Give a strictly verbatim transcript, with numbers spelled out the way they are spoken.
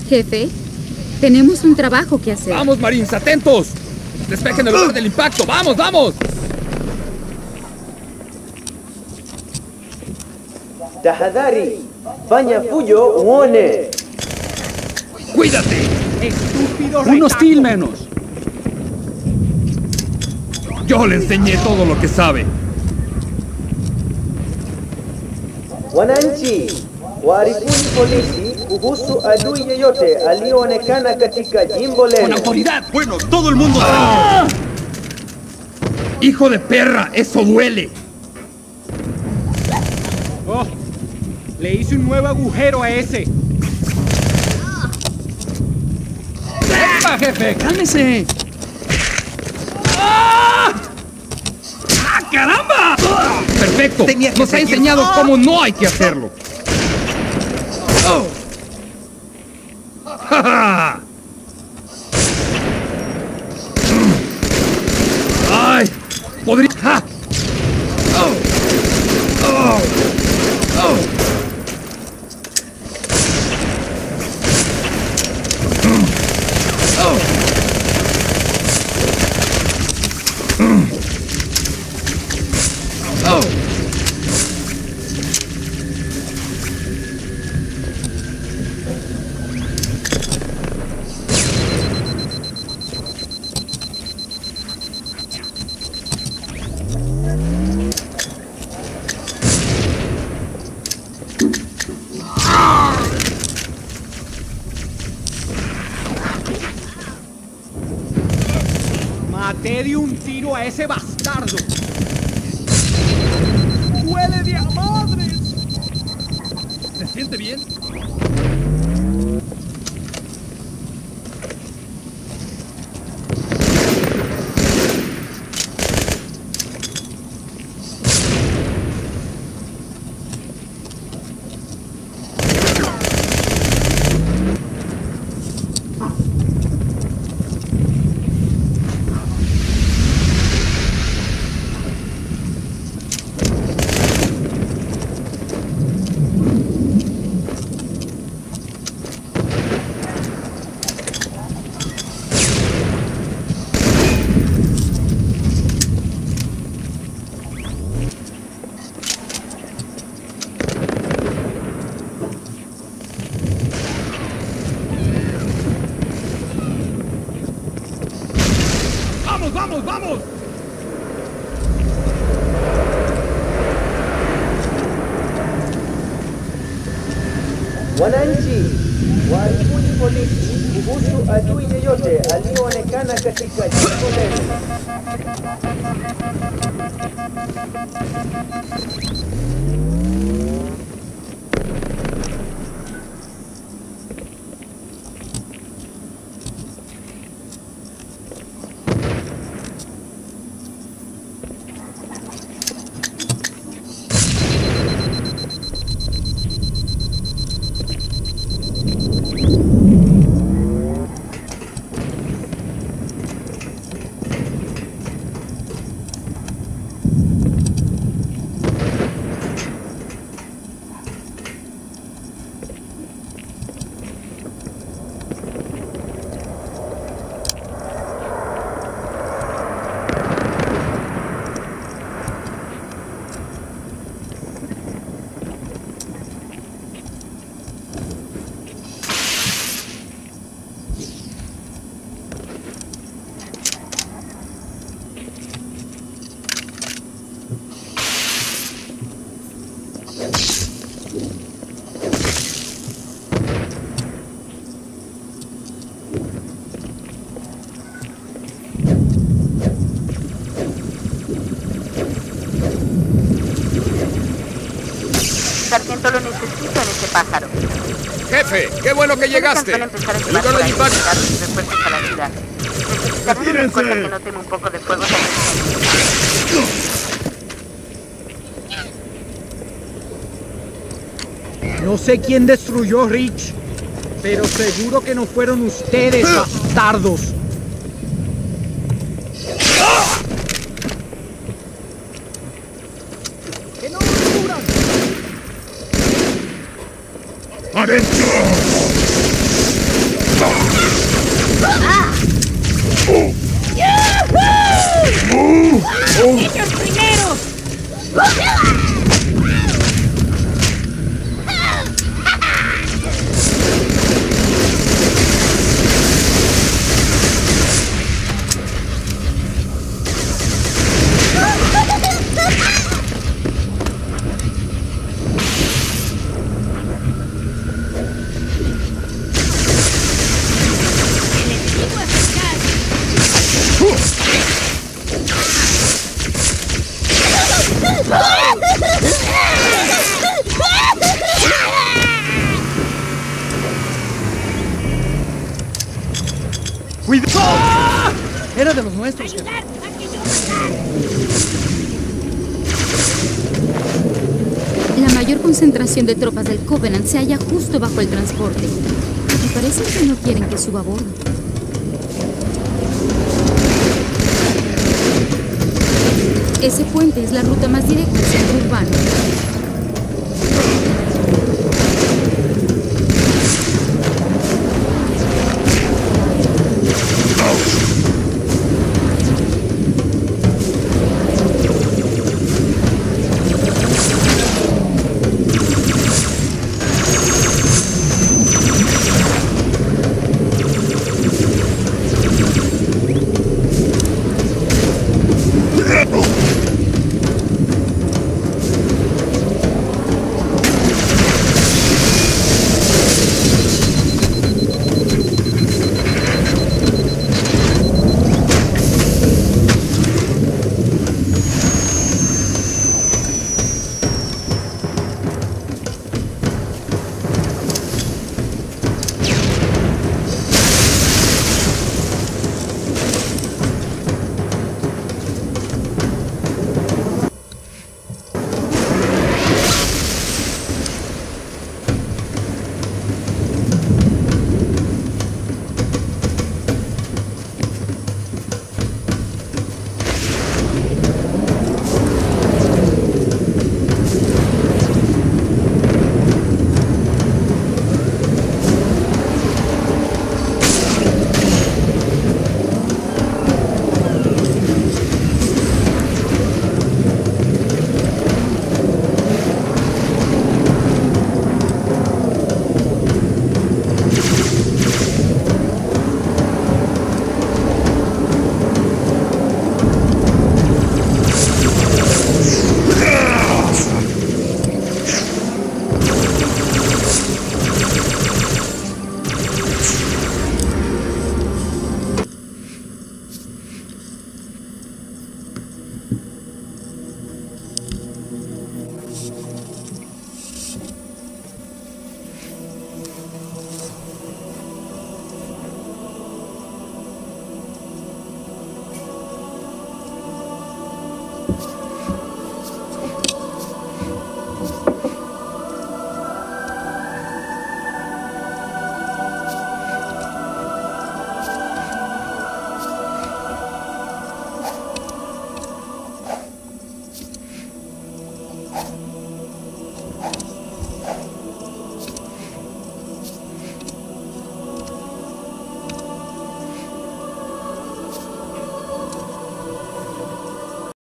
Jefe, tenemos un trabajo que hacer. ¡Vamos, Marines! ¡Atentos! ¡Despejen el lugar del impacto! ¡Vamos, vamos! Tahadhari, fanya fujo uone. ¡Cuídate! ¡Estúpido! ¡Un hostil menos! Yo le enseñé todo lo que sabe. Wananchi, waripuni polisi kuhusu adui yeyote aliyoonekana katika jimbo lenu. ¡Con autoridad! Bueno, todo el mundo... ¡Ah! ¡Hijo de perra! ¡Eso duele! Oh, le hice un nuevo agujero a ese. ¡Epa, jefe! ¡Cálmese! ¡Ah! ¡Ah, caramba! ¡Perfecto! Tenía que Nos ha seguir. enseñado ¡Ah! cómo no hay que hacerlo. ¡Oh! ¡Ja, ja! ¡Ay! ¡Podría! ¡Ja! ¡Oh! ¡Oh! ¡Oh! Oh! Maté de un tiro a ese bastardo. ¡Huele de a madres! ¿Se siente bien? ¡Vamos, vamos, vamos! Wananchi, waripuni polisi kuhusu adui yeyote aliyoonekana katika jimbo lenu. Sargento, lo necesito en ese pájaro. ¡Jefe! ¡Qué bueno que llegaste! El lugar El lugar del impacto. refuerzos a la ciudad. Necesitarán una escolta que no teme un poco de fuego. No sé quién destruyó Rich, pero seguro que no fueron ustedes, bastardos. ¡Que no lo cubran! ¡Adentro! ¡Ellos primero! ¡Cuidado! Era de los nuestros. jefe. La mayor concentración de tropas del Covenant se halla justo bajo el transporte. Me parece que no quieren que suba a bordo. Ese puente es la ruta más directa al centro urbano.